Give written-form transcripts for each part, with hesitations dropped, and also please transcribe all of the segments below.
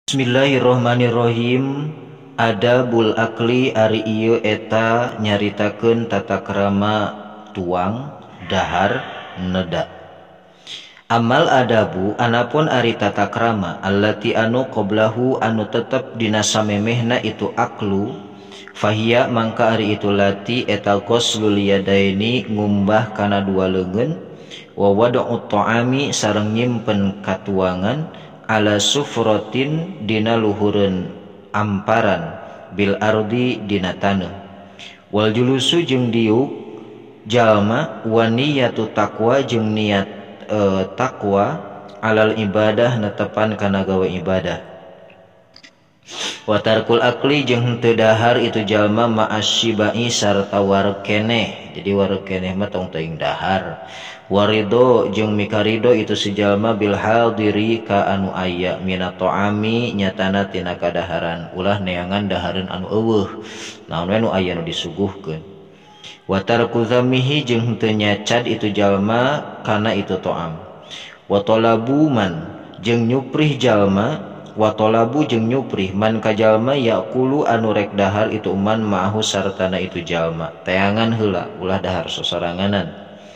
Bismillahirrohmanirrohim. Adabul akli ari ieu eta nyaritakeun tata krama tuang dahar neda. Amal adabu anapun ari tata krama allati anu qoblahu anu tetep dina samemehna itu aklu fahiya mangka ari itu lati eta qoslul yadaini ngumbah kana dua leungeun wa wad'u ta'ami sareng nyimpen katuangan ala sufrotin dina luhureun amparan bil ardi dina taneuh wal julusu jeung diuk jalma wa niyatu taqwa jeung niat takwa alal ibadah netepan kana gawe ibadah wa tarkul akli jeung henteu dahar itu jalma ma'asyibai sarta wareg keneh. Jadi wareg keneh mah tong teuing dahar. Warido jeung mikarido itu sejalma bil hadiri ka anu aya minat ta'ami nyatana tina kadaharan ulah neangan dahareun anu eueuh naon we nu aya nu disuguhkeun. Wa tarku zamihi jeung henteu nyacad itu jalma kana itu ta'am. Wa talabu man jeung nyuprih jalma wa talabu jeung nyuprih man ka jalma yaqulu anu rek dahar itu man ma'ahu sartana itu jalma teangan heula ulah dahar sosoranganan.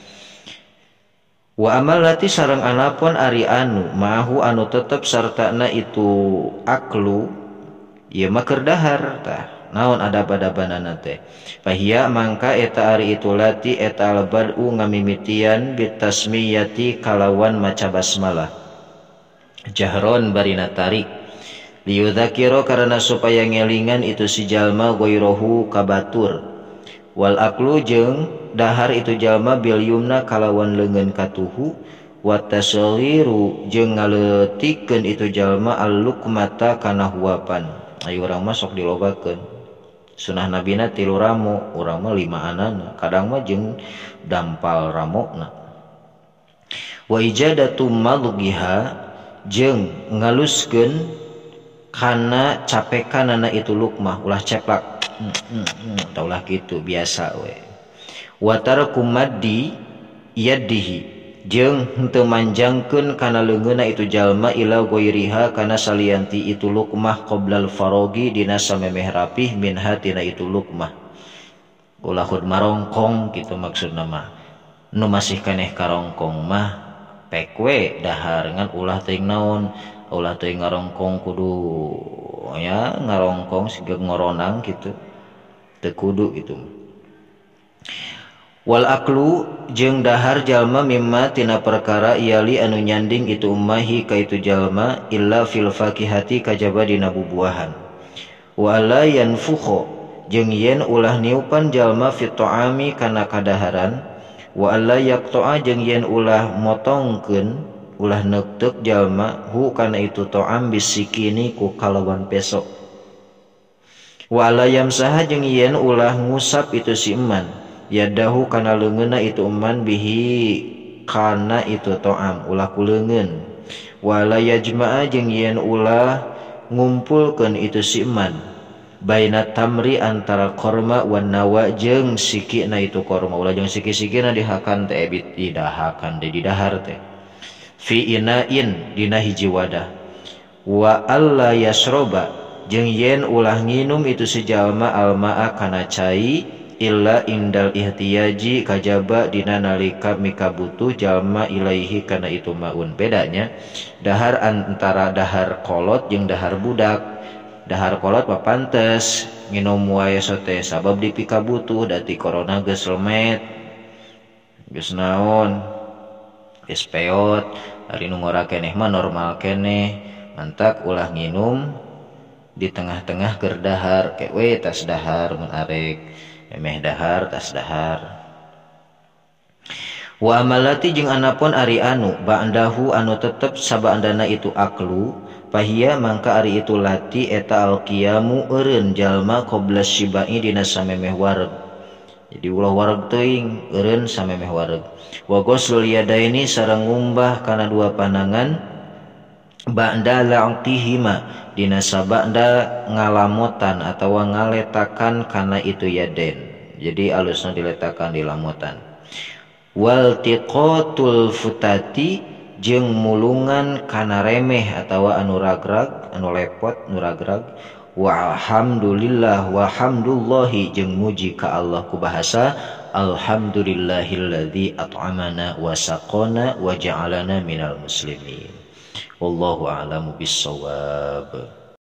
Wa amalati sareng anapun ari anu ma'ahu anu tetep sartana itu aklu ieu mah keur dahar tah naon adab-adabanana teh fahiya mangka eta ari itu lati eta albadu ngamimitian bitasmiyati kalawan maca basmalah jahron barina tarik liyudzakiro karena supaya ngelingan itu si jalma goirohu kabatur wal aklu jeung dahar itu jalma bil yumna kalawan leungeun katuhu wa tasghiru jeung ngaleutikeun itu jalma al-luqmata kana huapan. Ayo urang mah sok dilobakeun sunah nabina 3 ramo urang mah 5 anana kadang mah jeung dampal ramona. Wa ijadatu madghiha jeung ngaluskeun kana capekanana itu lukmah ulah ceplak taulah kitu biasa we. Wa tarku maddi yadihi jeung henteu manjangkeun kana leungeunna itu jalma ila ghairiha kana salianti itu lukmah qoblal farogi dina samemeh rapih minha tina itu lukmah ulah hud marongkong kitu maksudna mah nu masih keneh karongkong mah pekwe dahar ngan ulah teuing naon ulah teuing ngarongkong kudu ya ngarongkong siga ngoronang gitu teu kudu gitu. Wal aklu jeung dahar jalma mimma tina perkara iyali anu nyanding itu ummahi ka itu jalma illa fil fakihati kajaba dina bubuahan wa la yanfukhu jeung yen ulah niupan jalma fit ta'ami kana kadaharan wa alla yaqta'a jeung yen ulah motongkeun ulah neukteuk jalma hu kana itu ta'am bisikini ku kalawan peso wa alla yamsaha jeung yen ulah ngusap itu si eman yadahu kana leungeunna itu eman bihi kana itu ta'am ulah ku leungeun wa alla yajma'a jeung yen ulah ngumpulkeun itu si eman baina tamri antara korma wan nawa jeung sikina itu korma ulah jeung siki-sikina dihakan teh didahakan di dahar teh fi inain dina hiji wadah wa alla yasroba jeung yen ulah nginum itu sejalma almaa kana cai illa indal ihtiyaji kajaba dina nalika mika butuh jalma ilaihi kana itu maun. Bedanya dahar antara dahar kolot jeung dahar budak. Dahar kolot mah pantes nginum wae sote sabab dipika butuh dati corona geus lemet geus naon geus peot ari nu ngora keneh mah normal keneh mantak ulah nginum di tengah-tengah keur dahar kewe tas dahar mun arek memeh dahar tas dahar. Wa amalati jeung anapun ari anu ba'dahu anu tetep sabandana itu aklu pahiya mangka ari itu lati eta alqiyamu eureun jalma qabla syibai dina samemeh wareg. Jadi ulah wareg teuing eureun samemeh wareg. Wa ghuslul yadaini sareng ngumbah kana dua panangan ba'da la'tihima dina sabanda ngalamotan atawa ngaletakan kana itu yaden. Jadi alusna diletakan di lamutan. Wal tiqatul futati jeung mulungan kana remeh atawa anu ragrag anu lepot nu ragrag. Wa alhamdulillah wa hamdullahi jeung muji ka Allah ku bahasa alhamdulillahilladzi at'amana wa saqana wa ja'alana minal muslimin. Wallahu a'lamu bissawab.